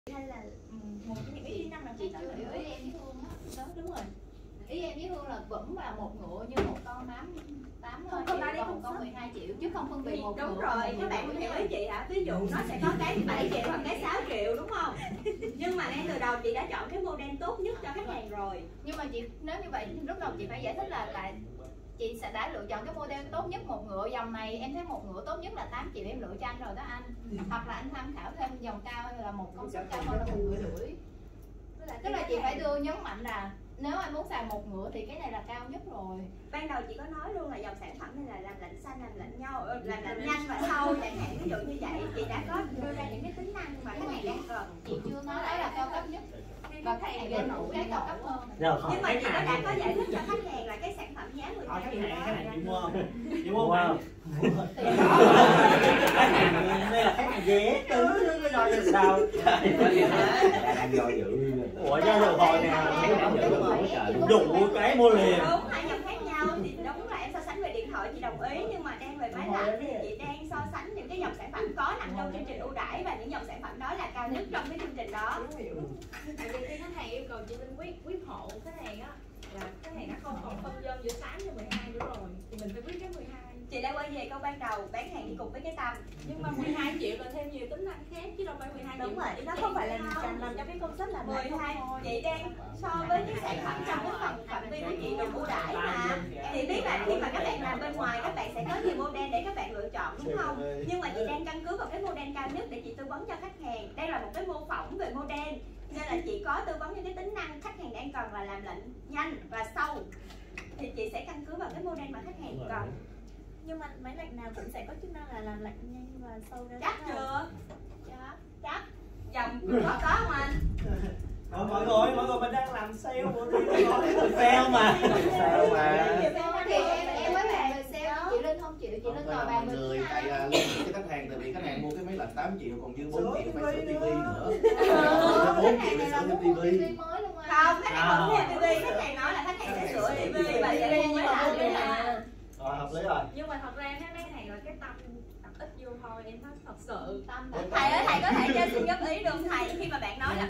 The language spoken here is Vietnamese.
hay là một trong những cái kỹ năng nào chị chưa hiểu ý em với Hương á. Đó, đúng rồi. Ý em với Hương là vẫn là một ngựa như một con 8 không triệu, ai đi còn công con suất. 12 triệu chứ không phân biệt một Đúng ngựa. rồi, các bạn cũng hiểu ý chị hả? Ví dụ nó sẽ có cái 7 triệu hoặc cái 6 triệu đúng không? Nhưng mà ngay từ đầu chị đã chọn cái model tốt nhất cho khách hàng rồi. Nhưng mà chị nếu như vậy lúc đầu chị phải giải thích là tại chị sẽ đã lựa chọn cái model tốt nhất một ngựa dòng này, em thấy một ngựa tốt nhất là 8 triệu em lựa cho anh rồi đó anh. Hoặc là anh tham khảo thêm dòng cao hay là một công suất cao hơn là một ngựa đuổi. Tức là chị phải đưa nhấn mạnh là nếu anh muốn xài một ngựa thì cái này là cao nhất rồi. Ban đầu chị có nói luôn là dòng sản phẩm này là làm lạnh xanh, làm lạnh nhau, làm lạnh nhanh và sâu chẳng hạn, ví dụ như vậy. Chị đã có đưa ra những cái tính năng mà khách hàng đang cần. Chị chưa nói đó là cao cấp nhất và khách hàng đang đủ cái cao cấp hơn. Nhưng mà chị đã có giải thích cho khách hàng là cái sản phẩm giá 12 triệu đó. Khách hàng chịu mua không? Chịu mua không? Khách hàng đây là khách hàng ghé tứ nó do dự sao? Đang do dự. Ủa do dự hồi nào? Đủ cái mua liền. Đúng, hai dòng khác nhau thì đúng là em so sánh về điện thoại chị đồng ý, nhưng mà đang về máy lạnh thì chị đang so sánh những cái dòng sản phẩm có nằm trong chương trình ưu đãi và những dòng sản phẩm đó là cao nhất trong cái chương trình đó. Tại vì khi khách hàng yêu cầu chị Linh quyết hộ khách hàng á, là khách hàng đã không còn phân vân giữa 8 và 12 nữa rồi thì mình phải quyết cái 12. Chị đã quay về câu ban đầu, bán hàng đi cùng với cái tâm. Nhưng mà 12 triệu là thêm nhiều tính năng khác chứ đâu phải 12 triệu. Đúng rồi, nó không phải là nằm trong cái công suất là 12. Chị đang so với cái sản phẩm trong cái phần phạm vi của chị được ưu đãi mà. Chị biết là khi mà các bạn làm bên ngoài các bạn sẽ có nhiều model để các bạn lựa chọn đúng không? Nhưng mà chị đang căn cứ vào cái model cao nhất để chị tư vấn cho khách hàng. Đây là một cái mô phỏng về model, nên là chị có tư vấn những cái tính năng khách hàng đang cần là làm lạnh nhanh và sâu. Thì chị sẽ căn cứ vào cái model mà khách hàng cần. Nhưng mà máy lạnh nào cũng sẽ có chức năng là làm lạnh nhanh và sâu ra. Chắc chưa? Chắc. Dòng có không anh? Mọi người mình đang làm sale sale mà. Sao mà? Thì em mới bàn về sale, chị Linh không chịu, chị Linh ngồi bàn về người tại lên cái khách hàng, tại vì khách hàng mua cái máy lạnh 8 triệu còn dư 4 triệu phải sửa tivi nữa. 4 triệu để sửa tivi. Không, khách hàng không mua tivi, khách hàng nói là khách hàng sẽ sửa tivi và sẽ mua máy lạnh. Rồi hợp lý rồi. Nhưng mà thật ra cái này là cái tâm ít vô thôi, em thấy thật sự tâm. Thầy ơi, thầy có thể cho xin góp ý được thầy, khi mà bạn nói là